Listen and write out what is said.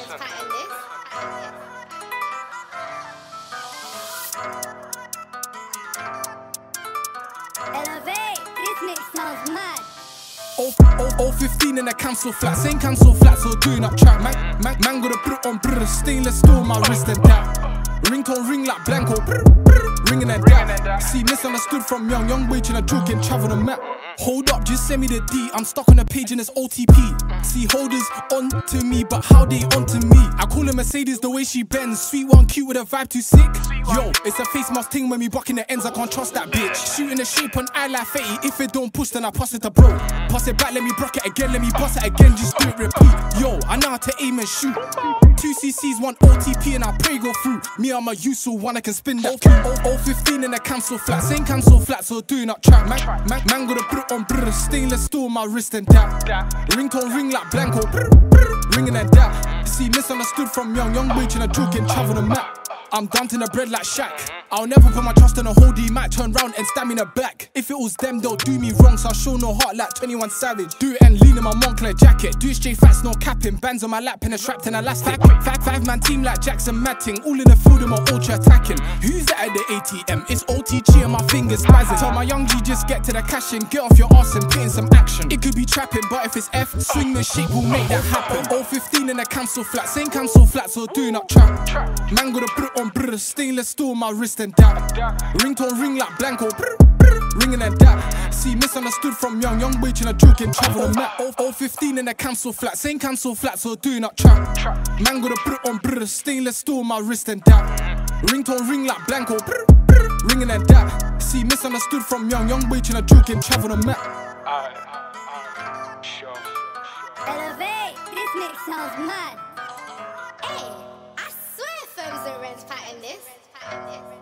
pattern this. Elevate, this mix sounds mad. 015 in a cancel flat, same cancel flats or doing up track. Man gotta put it on brr, stainless steel, my wrist and that. Ringtone ring like Blanco, brr, brr, ringing and that. See, misunderstood from young boy trying to joke and travel the map. Hold up, just send me the D, I'm stuck on a page in this OTP. See holders on to me, but how they onto me? I call her Mercedes the way she bends, sweet one cute with a vibe too sick. Yo, it's a face mask thing when we buck in the ends, I can't trust that bitch. Shooting the shape on eye like Fetty, if it don't push then I pass it to bro. Pass it back, let me brock it again, let me bust it again, just do it repeat. Yo, I know how to aim and shoot. 2 CCs, 1 OTP and I pray go through. Me, I'm a useful one, I can spin that 015 in a cancel flat, same cancel flat, so doing up track. Man gotta put it on brr, stainless steel, my wrist and that. Ringtone ring like Blanco, brr, brr, ringing and that. See, misunderstood from young boy trying to joke and travel the map. I'm down to the bread like Shaq. I'll never put my trust in a hoodie, might turn round and stab me in the back. If it was them, they'll do me wrong, so I show no heart like 21 Savage. Do it and lean in my Moncler jacket. Do it straight fast, no capping. Bands on my lap and a strapped in a last five-man team like Jackson Matting. All in the field and my ultra attacking. Who's that at the ATM? It's OTG and my fingers spazzing. Tell my young G just get to the cash and get off your arse and put in some action. It could be trapping, but if it's F, swing the shape will make that happen. 015 in a cancel flat, same cancel flat, so doing up trap. Man gotta put it on brr, stainless steel, my wrist and that. Ringtone ring like Blanco, brr, brr, ringing and that. See, misunderstood from young boy trying to joke and travel the map. 015 in a cancel flat, same cancel flat, so doing up trap. Man gotta put it on brr, stainless steel, my wrist and that. Ringtone ring like Blanco, brr, brr, ringing and that. See, misunderstood from young boy trying to joke and travel the map. Elevate, this mix sounds mad. Hey, I swear Firms and Rents pattern this.